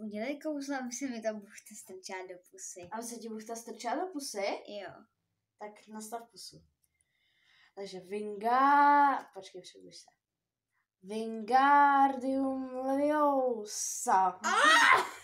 Udělej kouzlo, aby se mi ta buchta strčela do pusy. Aby se ti buchta strčela do pusy? Jo. Tak nastav pusu. Takže počkej, přibliž se. Wingardium Leviosa.